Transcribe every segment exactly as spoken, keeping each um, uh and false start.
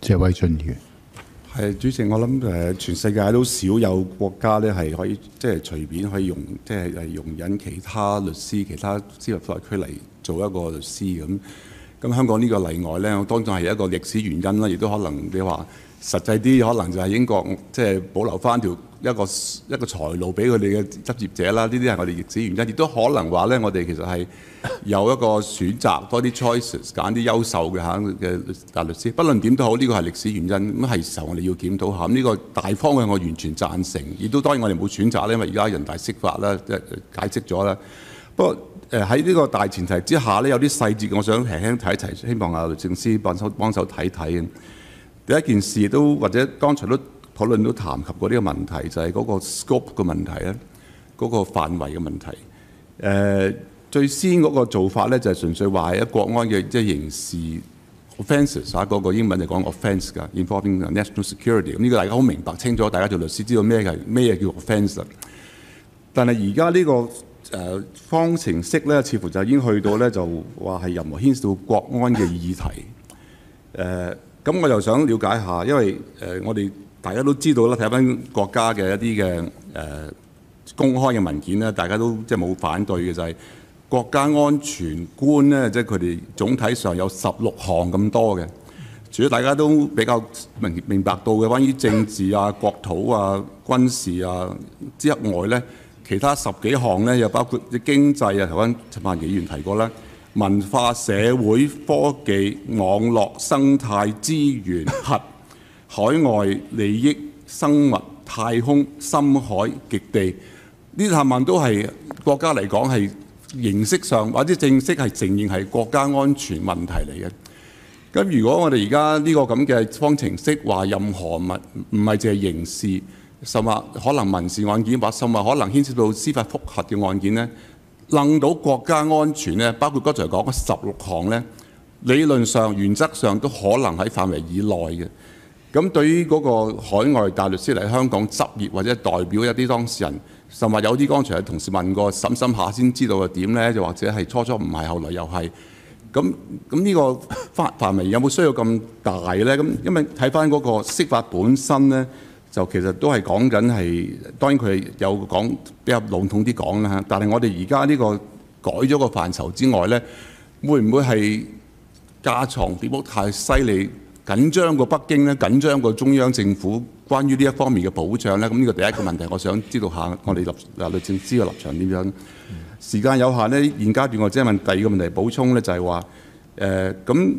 謝偉俊議員。 係主席，我諗誒全世界都少有國家咧係可以即係隨便可以用即係係容忍其他律師、其他司法管轄區嚟做一個律師咁。咁香港呢個例外咧，當然係一個歷史原因啦，亦都可能你話實際啲，可能就係英國即係保留翻條一個一個財路俾佢哋嘅執業者啦。呢啲係我哋歷史原因，亦都可能話咧，我哋其實係有一個選擇多啲 choices， 揀啲優秀嘅嚇嘅大律師。不論點都好，呢個係歷史原因，咁係時候我哋要檢討下。咁呢個大方向我完全贊成，亦都當然我哋冇選擇咧，因為而家人大釋法啦，即係解釋咗啦。不過誒喺呢個大前提之下咧，有啲細節我想輕輕睇一齊，希望啊律政司幫手幫手睇睇。第一件事都或者剛才都討論都談及過呢個問題，就係、是、嗰個 scope 嘅問題咧，嗰、那個範圍嘅問題。誒、呃、最先嗰個做法咧就係、是、純粹話係一國安嘅即係刑事 offences 啊，嗰個英文就講 offence 㗎 ，involving national security。咁呢個大家好明白清楚，大家做律師知道咩係咩叫 offence。但係而家呢個誒、呃、方程式咧，似乎就已經去到咧就話係任何牽涉到國安嘅議題。誒、呃。咁我又想了解下，因為誒、呃、我哋大家都知道啦，睇翻國家嘅一啲嘅誒公開嘅文件咧，大家都即係冇反對嘅就係、是、國家安全觀咧，即係佢哋總體上有十六項咁多嘅。除咗大家都比較明明白到嘅關於政治啊、國土啊、軍事啊之外咧，其他十幾項咧又包括啲經濟啊，頭先陳萬幾議員提過啦。文化、社會、科技、網絡、生態、資源、核、海外利益、生物、太空、深海、極地，呢啲冚唪唥都係國家嚟講係形式上或者正式係承認係國家安全問題嚟嘅。咁如果我哋而家呢個咁嘅方程式話任何物唔係淨係刑事，甚至可能民事案件或甚至可能牽涉到司法覆核嘅案件呢，諗到國家安全咧，包括剛才講嘅十六項咧，理論上、原則上都可能喺範圍以內嘅。咁對於嗰個海外大律師嚟香港執業或者代表一啲當事人，甚至有啲剛才嘅同事問過，審審下先知道係點咧，就或者係初初唔係，後來又係。咁咁呢個範範圍有冇需要咁大咧？咁因為睇翻嗰個釋法本身咧。就其實都係講緊係，當然佢有講比較籠統啲講啦嚇。但係我哋而家呢個改咗個範疇之外咧，會唔會係架床疊屋太犀利，緊張過北京咧，緊張過中央政府關於呢一方面嘅保障咧？咁呢個第一個問題，我想知道下我哋立啊律政司嘅立場點樣？時間有限咧，現階段我只係問第二個問題補充咧，就係話誒咁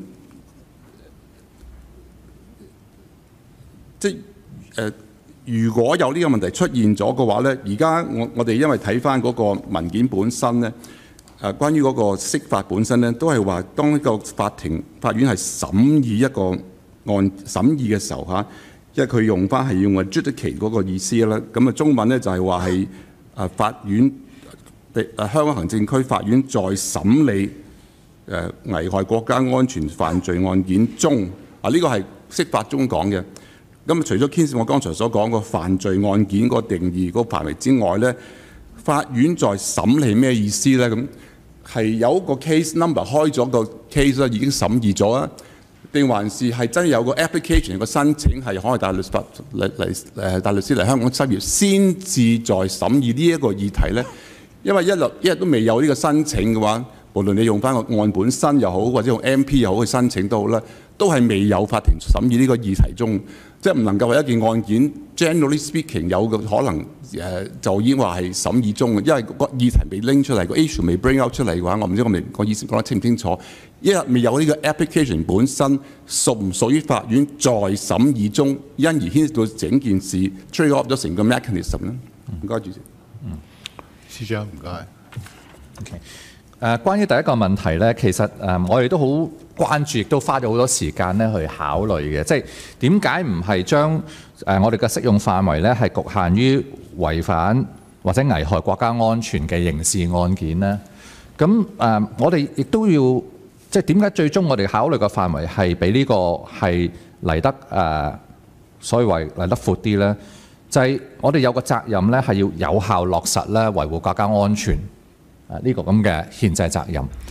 即係。誒、呃，如果有呢個問題出現咗嘅話咧，而家我我哋因為睇翻嗰個文件本身咧，誒、呃，關於嗰個釋法本身咧，都係話當一個法庭法院係審議一個案審議嘅時候嚇，因為佢用翻係用 adjudicate 嗰個意思啦。咁啊，中文咧就係話係誒法院誒、呃、香港行政區法院在審理誒、呃、危害國家安全犯罪案件中啊，呢、這個係釋法中講嘅。咁除咗牽涉我剛才所講個犯罪案件個定義嗰個範圍之外咧，法院在審理咩意思咧？咁係有個 case number 開咗個 case 已經審議咗啊？定還是係真係有個 application 個申請係海外大律法嚟嚟誒大律師嚟香港執業先至在審議呢一個議題咧？因為一律一日都未有呢個申請嘅話，無論你用翻個案本身又好，或者用 M P 又好去申請都好啦，都係未有法庭審議呢個議題中。即係唔能夠話一件案件 generally speaking 有個可能誒、呃、就已經話係審議中嘅，因為個議題未拎出嚟，個 issue 未 bring out 出嚟嘅話，我唔知我未個意思講得清唔清楚。一日未有呢個 application 本身屬唔屬於法院在審議中，因而牽涉到整件事 trigger up 咗成個 mechanism 咧。唔該，主席。 嗯，司長唔該。 OK。誒、呃，關於第一個問題咧，其實誒、呃、我哋都好關注，亦都花咗好多時間咧去考慮嘅。即係點解唔係將誒、呃、我哋嘅適用範圍咧係局限於違反或者危害國家安全嘅刑事案件咧？咁誒、呃，我哋亦都要即係點解最終我哋考慮嘅範圍係比呢個係嚟得誒、呃、所謂嚟得闊啲咧？就係、是、我哋有個責任咧，係要有效落實咧維護國家安全。誒、這、呢個咁嘅憲制責任，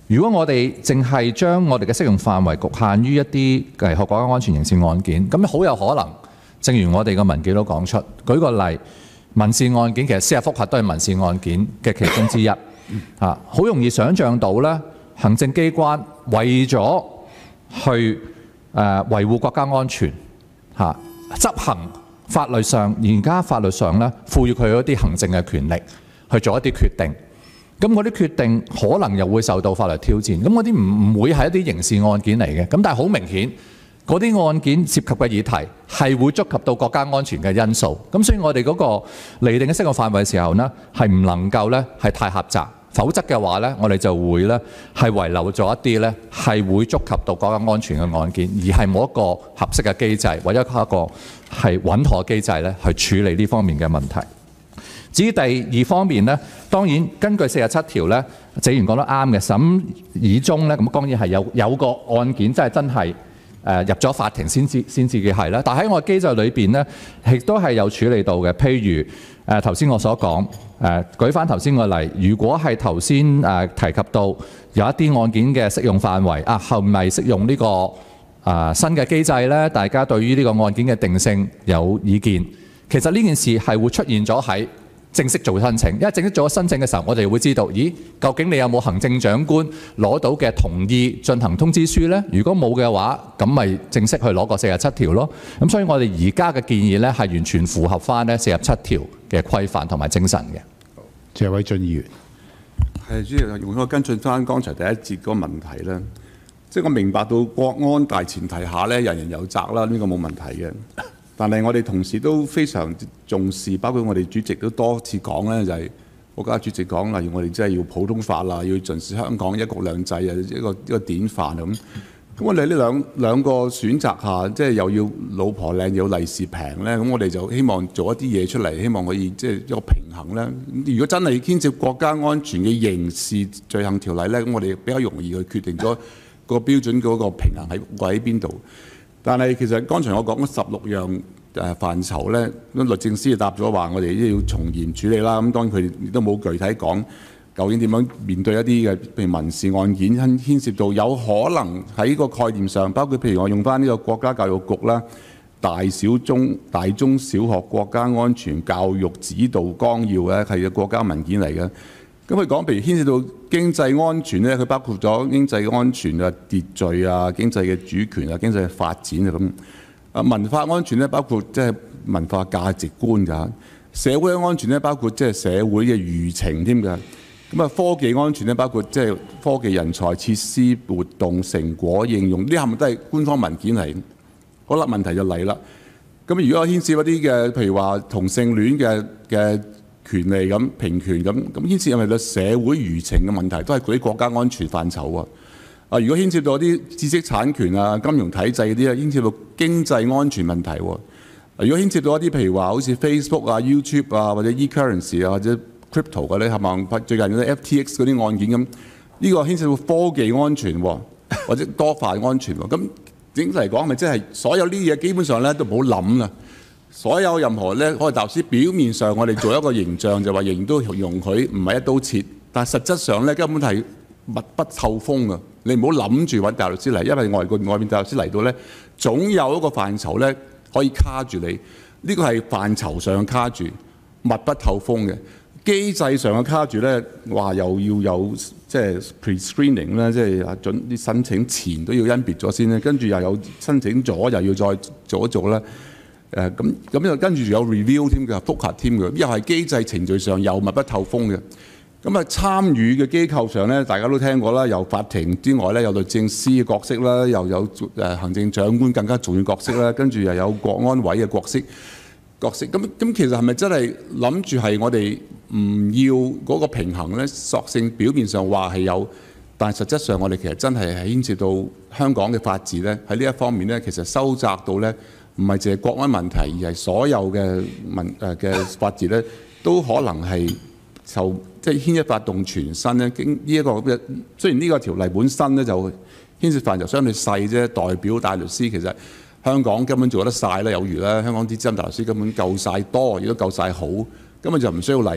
如果我哋淨係將我哋嘅適用範圍局限於一啲危害國家安全刑事案件，咁好有可能，正如我哋嘅文件都講出，舉個例，民事案件其實司法覆核都係民事案件嘅其中之一，啊，好容易想像到咧，行政機關為咗去誒、呃、維護國家安全嚇、啊、執行法律上，而家法律上咧賦予佢一啲行政嘅權力去做一啲決定。咁嗰啲決定可能又會受到法律挑戰，咁嗰啲唔唔會係一啲刑事案件嚟嘅，咁但係好明顯，嗰啲案件涉及嘅議題係會觸及到國家安全嘅因素，咁所以我哋嗰個釐定嘅適用範圍嘅時候呢，係唔能夠呢係太狹窄，否則嘅話呢，我哋就會呢係遺留咗一啲呢係會觸及到國家安全嘅案件，而係冇一個合適嘅機制或者一個係穩妥嘅機制呢去處理呢方面嘅問題。至於第二方面呢，當然根據四十七條呢，謝議員講得啱嘅，審議中呢，咁當然係有有個案件真係真係誒入咗法庭先至先至嘅係啦。但喺我機制裏邊呢，亦都係有處理到嘅。譬如誒頭先我所講誒、呃，舉翻頭先個例，如果係頭先誒提及到有一啲案件嘅適用範圍啊，係咪適用呢、這個啊、呃、新嘅機制呢？大家對於呢個案件嘅定性有意見。其實呢件事係會出現咗喺正式做申請，因為正式做咗申請嘅時候，我哋會知道，咦，究竟你有冇行政長官攞到嘅同意進行通知書呢？如果冇嘅話，咁咪正式去攞個四十七條咯。咁所以我哋而家嘅建議呢，係完全符合翻呢四十七條嘅規範同埋精神嘅。 謝偉俊議員， 係主席，用咗跟進翻剛才第一節嗰個問題咧，即係我明白到國安大前提下咧，人人有責啦，呢個冇問題嘅。但係我哋同時都非常重視，包括我哋主席都多次講咧，就係國家主席講，例如我哋真係要普通法啦，要盡視香港一國兩制啊，一個一個典範咁。咁我哋呢兩兩個選擇下，即係又要老婆靚，又要利是平咧，咁我哋就希望做一啲嘢出嚟，希望可以即係一個平衡咧。如果真係牽涉國家安全嘅刑事罪行條例咧，咁我哋比較容易去決定咗個標準嗰個平衡喺位喺邊度。但係其實剛才我講十六樣誒範疇咧，律政司就答咗話，我哋都要從嚴處理啦。咁當然佢哋亦都冇具體講究竟點樣面對一啲嘅譬如民事案件牽涉到有可能喺個概念上，包括譬如我用翻呢個國家教育局啦、大小中大中小學國家安全教育指導綱要咧，係個國家文件嚟嘅。咁佢講，譬如牽涉到經濟安全咧，佢包括咗經濟安全啊、秩序啊、經濟嘅主權啊、經濟嘅發展啊咁。啊，文化安全咧，包括即係文化價值觀㗎；社會安全咧，包括即係社會嘅輿情添㗎。咁啊，科技安全咧，包括即係科技人才、設施、活動、成果、應用，呢啲係咪都係官方文件嚟？好啦，問題就嚟啦。咁如果牽涉一啲嘅，譬如話同性戀嘅嘅權利咁平權咁，咁牽涉係咪個社會輿情嘅問題，都係嗰啲國家安全範疇喎。啊，如果牽涉到啲知識產權啊、金融體制嗰啲咧，牽涉到經濟安全問題喎。如果牽涉到一啲譬如話好似 Facebook 啊、YouTube 啊或者 e-currency 啊或者 crypto 嘅咧，係咪最近嗰啲 F T X 嗰啲案件咁？呢個牽涉到科技安全喎，或者多範安全喎。咁整體嚟講，咪即係所有呢啲嘢基本上咧都唔好諗啦。所有任何咧，我哋大律師表面上我哋做一個形象就話仍然都容許唔係一刀切，但係實質上咧根本係密不透風㗎。你唔好諗住揾大律師嚟，因為外國外面大律師嚟到咧，總有一個範疇咧可以卡住你。呢個係範疇上嘅卡住，密不透風嘅。機制上嘅卡住咧，話又要有即係 pre-screening 咧，即係啊準啲申請前都要甄別咗先咧，跟住又有申請咗又要再做一做啦。誒咁咁又跟住有 review 添嘅，覆核添嘅，又係機制程序上又密不透風嘅。咁啊參與嘅機構上咧，大家都聽過啦，由法庭之外咧，有律政司嘅角色啦，又有誒行政長官更加重要角色啦，跟住又有國安委嘅角色角色。咁咁其實係咪真係諗住係我哋唔要嗰個平衡咧？索性表面上話係有，但係實質上我哋其實真係係牽涉到香港嘅法治咧，喺呢一方面咧，其實收窄到咧。唔係淨係國安問題，而係所有嘅民誒嘅法治咧，都可能係受即係牽一發動全身咧。經呢一個嘅雖然呢個條例本身咧就牽涉範圍相對細啫，代表大律師其實香港根本做得晒啦，有餘啦。香港啲資深大律師根本夠晒多，亦都夠晒好，根本就唔需要嚟。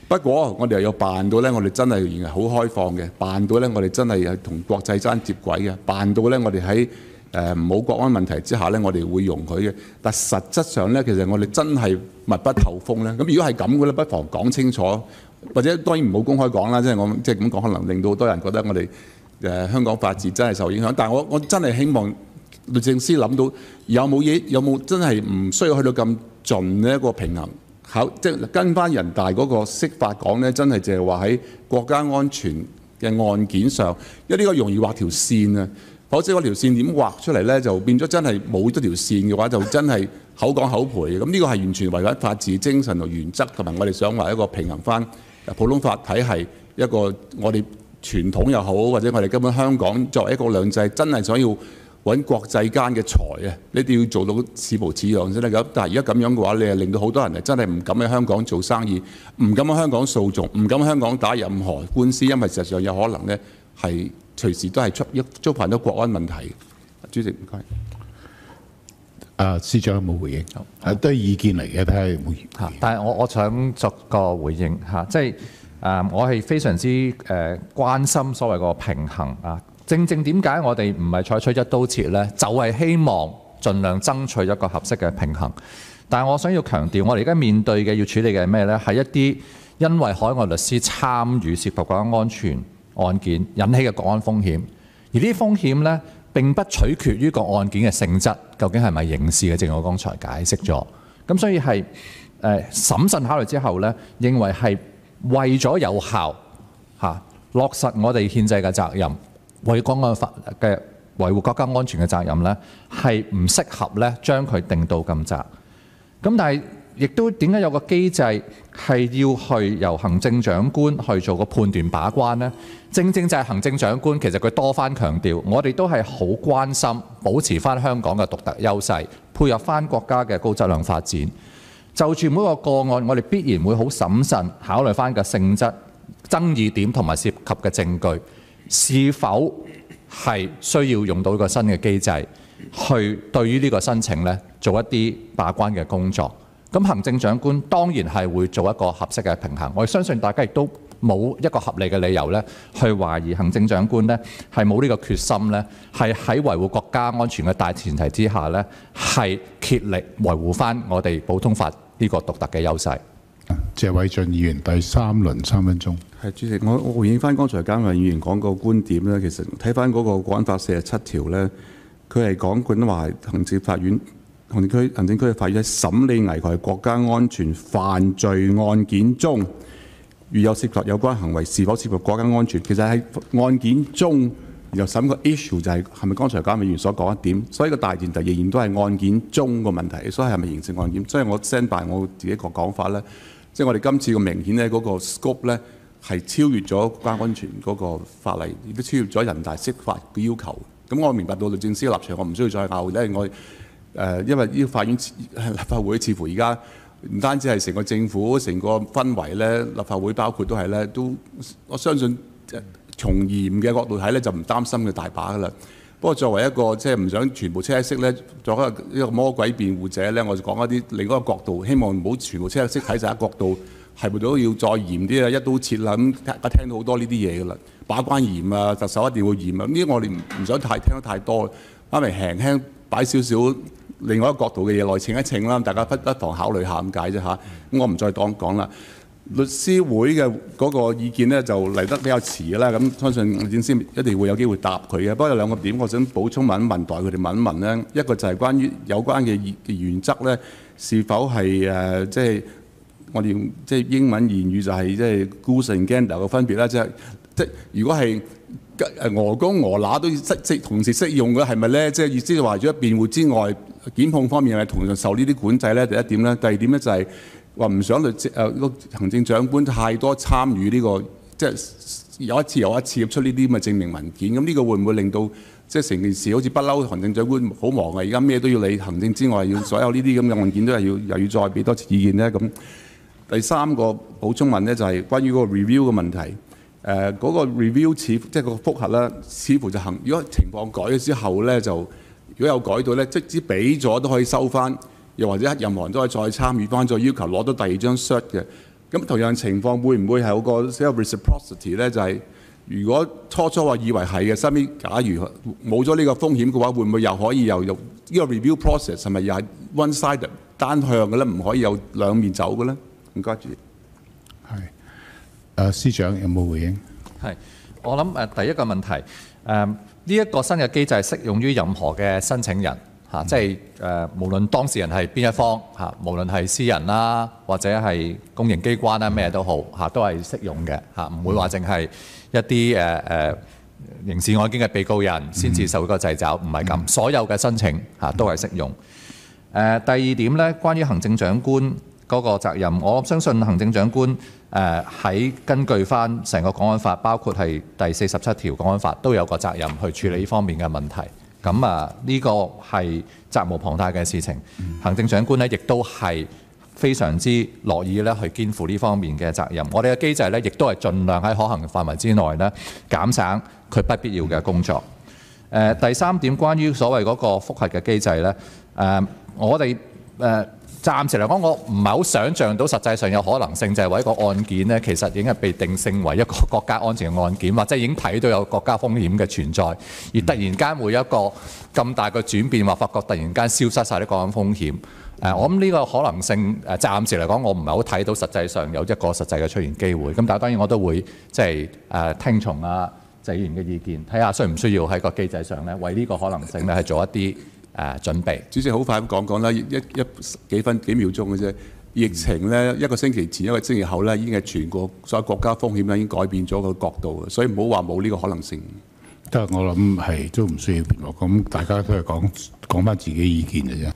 不過我哋又要扮到咧，我哋真係仍係好開放嘅，扮到咧我哋真係係同國際間接軌嘅，扮到咧我哋喺誒冇國安問題之下咧，我哋會容許嘅。但實質上咧，其實我哋真係密不透風咧。咁如果係咁嘅咧，不妨講清楚，或者當然唔好公開講啦。即係我即係咁講，可能令到好多人覺得我哋誒、呃、香港法治真係受影響。但係我我真係希望律政司諗到有冇嘢，有冇真係唔需要去到咁盡嘅一個平衡。考即係跟翻人大嗰個釋法講咧，真係就係話喺國家安全嘅案件上，因為呢個容易畫條線啊。否則嗰條線點畫出嚟咧，就變咗真係冇咗條線嘅話，就真係口講口賠嘅。咁呢個係完全違反法治精神同原則，同埋我哋想話一個平衡翻普通法體系一個我哋傳統又好，或者我哋根本香港作為一國兩制，真係想要揾國際間嘅財啊！你哋要做到似模似樣先得㗎。但係而家咁樣嘅話，你係令到好多人係真係唔敢喺香港做生意，唔敢喺香港訴訟，唔敢喺香港打任何官司，因為事實上有可能咧係隨時都係觸一觸犯到國安問題。主席唔該。 啊，司長有冇回應？係都係意見嚟嘅，睇下有冇回應。 但係我我想作個回應嚇，即係誒，我係非常之誒關心所謂個平衡啊。正正點解我哋唔係採取一刀切呢？就係、是、希望盡量爭取一個合適嘅平衡。但係我想要強調，我哋而家面對嘅要處理嘅係咩呢？係一啲因為海外律師參與涉及國家安全案件引起嘅國安風險，而呢啲風險呢並不取決於個案件嘅性質，究竟係咪刑事嘅？正如我剛才解釋咗。咁所以係誒、呃、審慎考慮之後呢，認為係為咗有效嚇、啊、落實我哋憲制嘅責任。為國安法嘅維護國家安全嘅責任呢，係唔適合咧將佢定到咁窄。咁但係亦都點解有個機制係要去由行政長官去做個判斷把關呢？正正就係行政長官其實佢多番強調，我哋都係好關心保持翻香港嘅獨特優勢，配合翻國家嘅高質量發展。就住每個個案，我哋必然會好審慎考慮翻個性質、爭議點同埋涉及嘅證據。是否係需要用到一個新嘅機制，去對於呢個申請呢做一啲把關嘅工作？咁行政長官當然係會做一個合適嘅平衡。我相信大家亦都冇一個合理嘅理由呢去懷疑行政長官呢係冇呢個決心呢係喺維護國家安全嘅大前提之下呢係竭力維護翻我哋普通法呢個獨特嘅優勢。 謝偉俊議員第三輪三分鐘。 係主席，我我回應翻剛才監委議員講個觀點咧，其實睇翻嗰個《國安法》四十七條咧，佢係講緊話行政法院、行政區、行政區嘅法院喺審理危害國家安全犯罪案件中，如有涉及有關行為是否涉及國家安全，其實喺案件中然後審個 issue 就係係咪剛才監委議員所講一點，所以個大前提仍然都係案件中個問題，所以係咪刑事案件？所以我 stand by 我自己個講法咧。即係我哋今次個明顯咧，嗰個 scope 咧係超越咗國家安全嗰個法例，亦都超越咗人大釋法嘅要求。咁我明白到律政司嘅立場，我唔需要再拗咧。我誒、呃，因為呢個法院立法會似乎而家唔單止係成個政府成個氛圍咧，立法會包括都係咧，都我相信從嚴嘅角度睇咧，就唔擔心嘅大把噶啦。不過作為一個即係唔想全部車色咧，作為一個魔鬼辯護者咧，我就講一啲另一個角度，希望唔好全部車色睇晒一角度，係咪都要再嚴啲啊？一刀切啦咁，大家聽到好多呢啲嘢噶啦，把關嚴啊，特首一定要嚴啊，呢啲我哋唔唔想太聽得太多，啱咪輕輕擺少少另外一個角度嘅嘢落去，稱一稱啦，大家不不妨考慮下咁解啫嚇。咁我唔再講講啦。律師會嘅嗰個意見咧就嚟得比較遲啦，咁相信律政司一定會有機會答佢嘅。不過有兩個點，我想補充問一問，代佢哋問一問咧。一個就係關於有關嘅嘅原則咧，是否係誒即係我哋用即係英文言語就係即係 goose and gander 嘅分別啦，即係即係如果係誒鵝公鵝乸都適即同時適用嘅係咪咧？即係意思就話，除咗辯護之外，檢控方面係同樣受呢啲管制咧。第一點咧，第二點咧就係、是。話唔想律誒個行政長官太多參與呢個，即係有一次又一次出呢啲咁嘅證明文件，咁呢個會唔會令到即係成件事好似不嬲行政長官好忙啊？而家咩都要理，行政之外要所有呢啲咁嘅案件都係要又要再俾多次意見咧？咁第三個補充問咧就係關於嗰個 review 嘅問題。誒、呃、嗰、那個 review 似即係個覆核咧，似乎就行。如果情況改咗之後咧，就如果有改到咧，即使俾咗都可以收翻。又或者任何人都可以再參與翻，再要求攞到第二張 cert 嘅， 咁同樣情況會唔會係有個所謂 reciprocity 咧？就係、是、如果初初話以為係嘅，身邊假如冇咗呢個風險嘅話，會唔會又可以又有呢個 review process 係咪又係 one sided 單向嘅咧？唔可以有兩面走嘅咧？唔該主席。 係。誒司長有冇回應？ 係，我諗誒第一個問題，誒呢一個新嘅機制適用於任何嘅申請人嚇、啊，即係誒、呃、無論當事人係邊一方嚇、啊，無論係私人啦，或者係公營機關啦，咩都好嚇、啊，都係適用嘅嚇，唔、啊、會話淨係一啲誒誒刑事案件嘅被告人先至受個掣肘，唔係咁，所有嘅申請嚇、啊、都係適用。誒、呃、第二點咧，關於行政長官嗰個責任，我相信行政長官誒喺、呃、根據翻成個港安法，包括係第四十七條港安法，都有個責任去處理呢方面嘅問題。咁啊，呢、這個係責無旁貸嘅事情。嗯、行政長官咧，亦都係非常之樂意咧去肩負呢方面嘅責任。我哋嘅機制咧，亦都係盡量喺可行嘅範圍之內咧，減省佢不必要嘅工作。誒、呃、第三點，關於所謂嗰個覆核嘅機制咧，誒、呃、我哋誒。呃暫時嚟講，我唔係好想像到實際上有可能性，就係話一個案件呢，其實已經係被定性為一個國家安全嘅案件，或者已經睇到有國家風險嘅存在，而突然間會有一個咁大嘅轉變，或發覺突然間消失晒啲國安風險。誒，我諗呢個可能性誒，暫時嚟講，我唔係好睇到實際上有一個實際嘅出現機會。咁但係當然我都會即係誒聽從啊謝議員嘅意見，睇下需唔需要喺個機制上咧，為呢個可能性咧係做一啲誒準備。 主席好快咁講講啦，一一幾分幾秒鐘嘅啫。疫情咧一個星期前一個星期後咧，已經係全國所有國家風險咧已經改變咗個角度嘅，所以唔好話冇呢個可能性。 得我諗係都唔需要辯論，咁大家都係講講翻自己意見嘅啫。